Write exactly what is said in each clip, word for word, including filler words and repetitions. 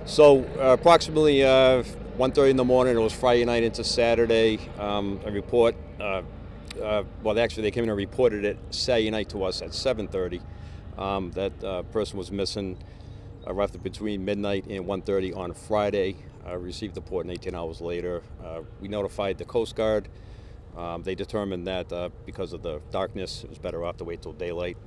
So uh, approximately uh, one thirty in the morning, it was Friday night into Saturday. Um, a report, uh, uh, well actually they came in and reported it Saturday night to us at seven thirty. Um, that uh, person was missing uh, roughly between midnight and one thirty on Friday. Uh, received the report eighteen hours later. Uh, we notified the Coast Guard. Um, they determined that uh, because of the darkness, it was better off to wait till daylight.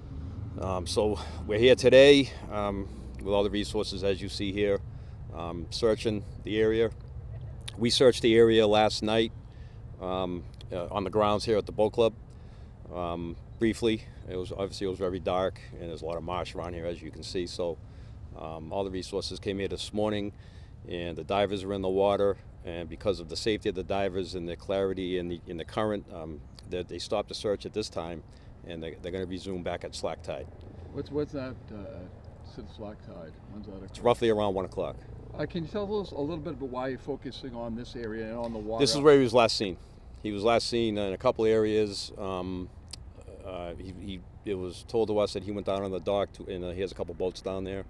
Um, so we're here today um, with all the resources as you see here, um, searching the area. We searched the area last night um, uh, on the grounds here at the boat club. Um, briefly, it was obviously it was very dark and there's a lot of marsh around here as you can see. So um, all the resources came here this morning, and the divers are in the water. And because of the safety of the divers and the clarity in the in the current, um, they, they stopped the search at this time, and they, they're going to resume back at slack tide. What's what's that? Uh, since slack tide, when's that occur? It's roughly around one o'clock. Uh, can you tell us a little bit about why you're focusing on this area and on the water? This is where he was last seen. He was last seen in a couple areas. Um, uh, he, he it was told to us that he went down on the dock, to, and uh, he has a couple boats down there.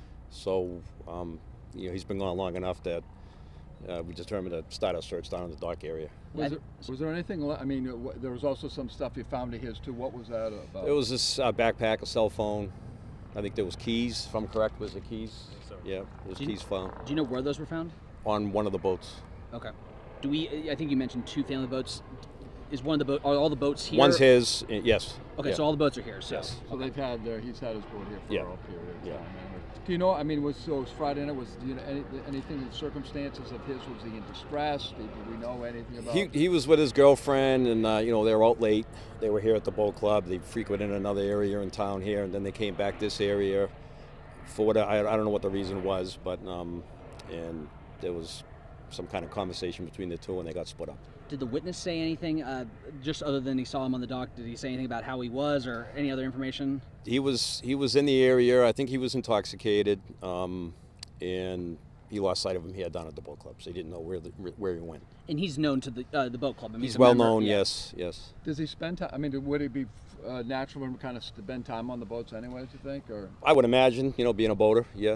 So um, you know, he's been gone long enough that. Uh, we determined to start our search down in the dock area. Was, there, was there anything, I mean, w there was also some stuff you found of his too. What was that about? It was this uh, backpack, a cell phone. I think there was keys, if I'm correct, was the keys? So. Yeah, there was do keys you, found. Do you know where those were found? On one of the boats. Okay. Do we, I think you mentioned two family boats. Is one of the boat, are all the boats here? One's his, uh, yes. Okay, yeah. so all the boats are here, so. Yes. So they've had, uh, he's had his boat here for yeah. a period of yeah. time. Do you know, I mean, was, so it was Friday night, was, do you know, any, anything, the circumstances of his, was he in distress? Did, do we know anything about He, he was with his girlfriend, and, uh, you know, they were out late. They were here at the boat club. They frequented another area in town here, and then they came back this area for what, I, I don't know what the reason was, but, um, and there was some kind of conversation between the two, and they got split up. Did the witness say anything, uh, just other than he saw him on the dock? Did he say anything about how he was or any other information? He was he was in the area. I think he was intoxicated, um, and he lost sight of him. He had down at the boat club, so he didn't know where the, where he went. And he's known to the uh, the boat club. I mean, he's he's well member, known. yeah. Yes, yes. Does he spend time? I mean, would it be uh, natural for him to kind of spend time on the boats, anyways? You think, or? I would imagine, you know, being a boater, yeah.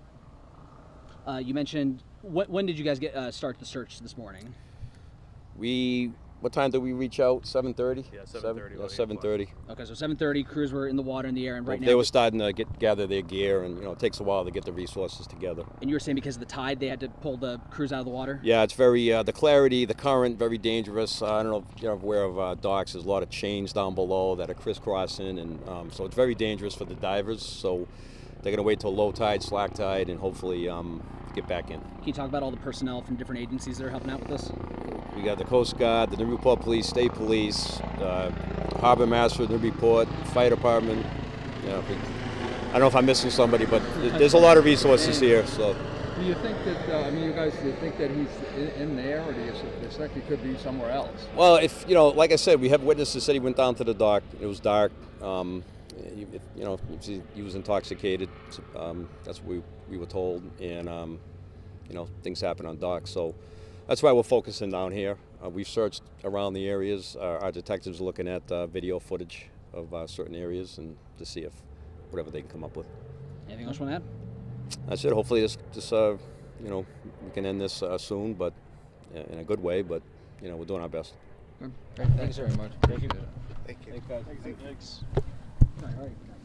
Uh, you mentioned wh when did you guys get uh, start the search this morning? We. What time did we reach out? seven thirty? Yeah, seven thirty. Yeah, seven thirty. Okay, so seven thirty, crews were in the water, in the air, and right well, now... They were starting to get gather their gear, and, you know, it takes a while to get the resources together. And you were saying because of the tide, they had to pull the crews out of the water? Yeah, it's very, uh, the clarity, the current, very dangerous. Uh, I don't know if you're aware of uh, docks. There's a lot of chains down below that are crisscrossing, and um, so it's very dangerous for the divers. So they're going to wait till low tide, slack tide, and hopefully um, get back in. Can you talk about all the personnel from different agencies that are helping out with this? We got the Coast Guard, the Newburyport Police, State Police, uh, Harbor Master of Newburyport, Fire Department. You know, I don't know if I'm missing somebody, but there's a lot of resources here. So. Do you think that, uh, I mean, you guys, do you think that he's in, in there, or do you suspect he could be somewhere else? Well, if, you know, like I said, we have witnesses said he went down to the dock. It was dark. Um, you, you know, he was intoxicated. Um, that's what we, we were told. And, um, you know, things happen on dock. So that's why we're focusing down here. Uh, we've searched around the areas. Uh, our detectives are looking at uh, video footage of uh, certain areas and to see if whatever they can come up with. Anything else you want to add? That's it. Hopefully this, this uh, you know, we can end this uh, soon, but uh, in a good way. But you know, we're doing our best. Good. Great. Thanks very much. Thank you. Thank you. Thanks. All right.